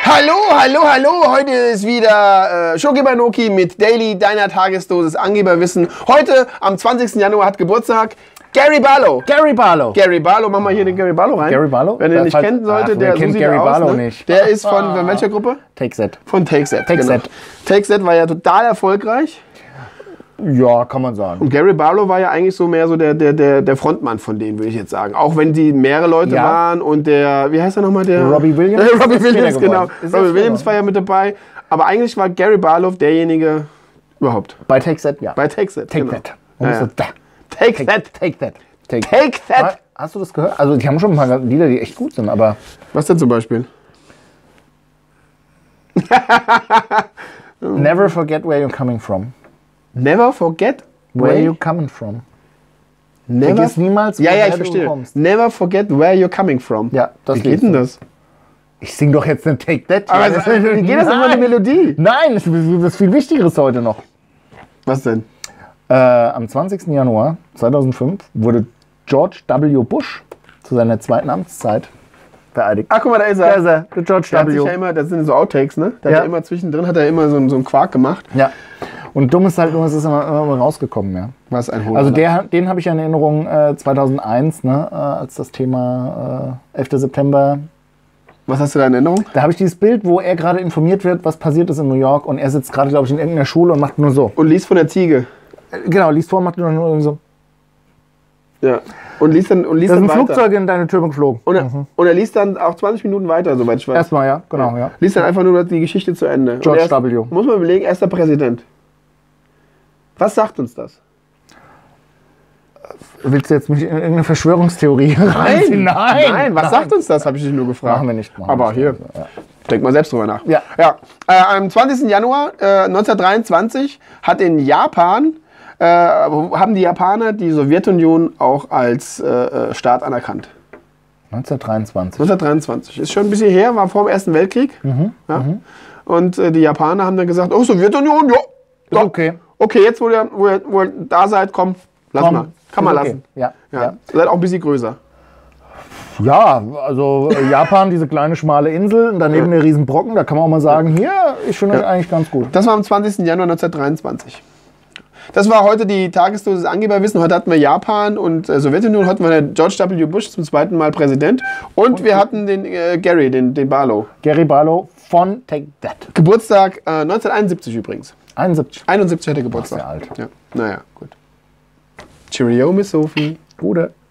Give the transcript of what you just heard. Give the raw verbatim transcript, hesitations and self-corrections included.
Hallo, hallo, hallo! Heute ist wieder äh, Schoki Banoki mit Daily, deiner Tagesdosis Angeberwissen. Heute, am zwanzigsten Januar, hat Geburtstag Gary Barlow. Gary Barlow. Gary Barlow, machen wir hier den Gary Barlow rein. Gary Barlow? Wer den nicht Fall, kennen sollte, ach, der kennt so sieht Gary er aus, Barlow ne? nicht. Der ist von, von welcher Gruppe? Take That. Von Take That. Take genau. That. Take That war ja total erfolgreich. Ja, kann man sagen. Und Gary Barlow war ja eigentlich so mehr so der, der, der, der Frontmann von denen, würde ich jetzt sagen. Auch wenn die mehrere Leute Ja. waren und der, wie heißt er nochmal? Der Robbie Williams? Äh, Robbie Ist Williams, später genau. geworden. Ist Robbie jetzt Williams geworden. war ja mit dabei. Aber eigentlich war Gary Barlow derjenige überhaupt. Bei Take That, ja. Bei Take That. Take genau. That. Und Ja, ja. so, da. Take, Take That. Take That. Take, Take That. Hast du das gehört? Also, die haben schon ein paar Lieder, die echt gut sind, aber. Was denn zum Beispiel? Never forget where you're coming from. Never forget Where where you're coming from. Never. Vergiss niemals, Ja, ja, woher ich du verstehe. kommst. Never forget where you're coming from. Ja, das Wie geht Lied. denn das? Ich sing doch jetzt den Take That. Aber das, wie geht das immer die Melodie? Nein, das ist was viel Wichtigeres heute noch. Was denn? Äh, am zwanzigsten Januar zweitausendfünf wurde George W. Bush zu seiner zweiten Amtszeit vereidigt. Ach, guck mal, da ist Da er. ist er, der George Der hat sich ja W. immer, das sind so Outtakes, ne? Da Ja. hat er immer zwischendrin hat er immer so, einen- so einen Quark gemacht. Ja. Und dumm ist halt nur, es ist immer, immer rausgekommen, ja. Was ein Hohn. Also der, den habe ich in Erinnerung äh, zweitauseneins, ne, äh, als das Thema äh, elfter September. Was hast du da in Erinnerung? Da habe ich dieses Bild, wo er gerade informiert wird, was passiert ist in New York, und er sitzt gerade, glaube ich, in irgendeiner Schule und macht nur so. Und liest von der Ziege. Äh, Genau, liest vor, macht nur, nur so. Ja. Und liest dann, und liest Da dann sind weiter. Flugzeuge in deine Tür geflogen. Und er, und er liest dann auch zwanzig Minuten weiter, soweit ich weiß. Erstmal, ja, genau, ja. Liest dann einfach nur die Geschichte zu Ende. Und George er ist, W. Muss man überlegen, er ist der Präsident. Was sagt uns das? Willst du jetzt mich in irgendeine Verschwörungstheorie reinziehen? Nein! Nein, was sagt uns das, habe ich dich nur gefragt. Machen wir nicht. Machen Aber wir hier, nicht. Ja. denk mal selbst drüber nach. Ja. ja. Äh, am zwanzigsten Januar äh, neunzehnhundertdreiundzwanzig hat in Japan, äh, haben die Japaner die Sowjetunion auch als äh, Staat anerkannt. neunzehnhundertdreiundzwanzig. neunzehnhundertdreiundzwanzig. Ist schon ein bisschen her, war vor dem Ersten Weltkrieg. Ja. Und äh, die Japaner haben dann gesagt, oh, Sowjetunion, ja. Ist doch. okay. Okay, jetzt wo ihr, wo, ihr, wo ihr da seid, komm, lass Komm, mal. Kann man ist okay. lassen. Ja, Ja. ja. Seid auch ein bisschen größer. Ja, also äh, Japan, diese kleine schmale Insel, und daneben der Riesenbrocken, da kann man auch mal sagen, hier, ich finde das eigentlich ganz gut. Das war am zwanzigsten Januar neunzehnhundertdreiundzwanzig. Das war heute die Tagesdosis Angeberwissen. Heute hatten wir Japan und äh, Sowjetunion. Heute war der George W. Bush zum zweiten Mal Präsident. Und wir hatten den äh, Gary, den, den Barlow. Gary Barlow von Take That. Geburtstag äh, neunzehnhunderteinundsiebzig übrigens. einundsiebzig. einundsiebzig hat er Geburtstag. Ach, sehr alt. Ja. Naja, gut. Cheerio, Miss Sophie. Gute.